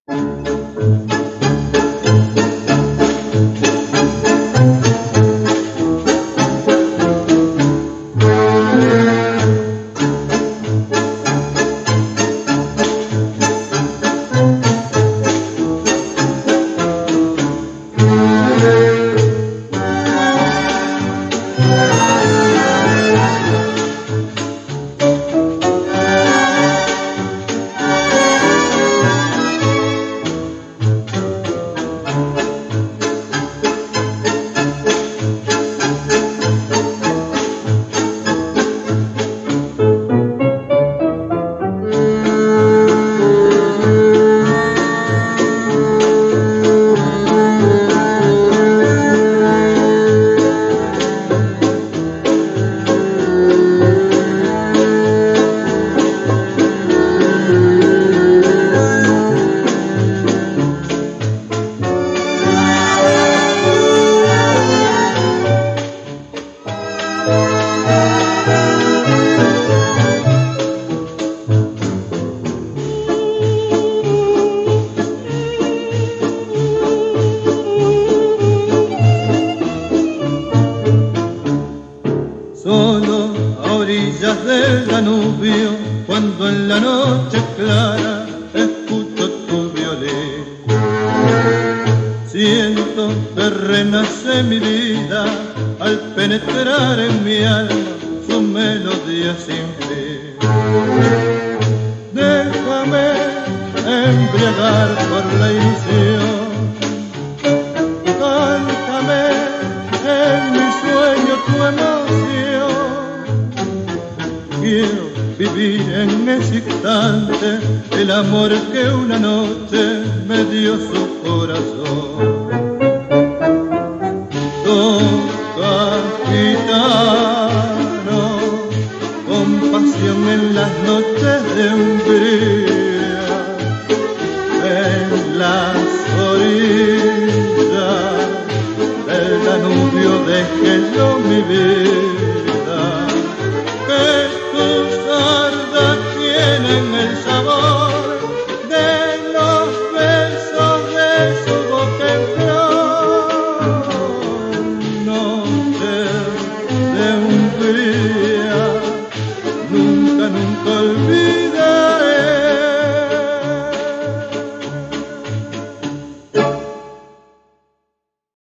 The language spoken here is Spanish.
Solo a orillas del Danubio, cuando en la noche clara escucho tu violín. Siento que renace mi vida al penetrar en mi alma su melodía sin fin. Déjame embriagar por la ilusión, cántame en mi sueño tu emoción. Quiero vivir en ese instante el amor que una noche me dio su corazón. Toca, gitano, con pasión en las noches de Hungría, en las orillas del Danubio dejé yo mi vida. Que tus sardas tienen el sabor de los besos de su boca en flor. Noche de Hungría.